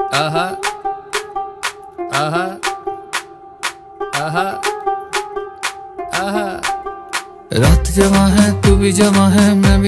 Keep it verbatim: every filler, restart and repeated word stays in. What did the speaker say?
आहा आहा आहा आहा। रात जमा है तू भी जमा है मैं भी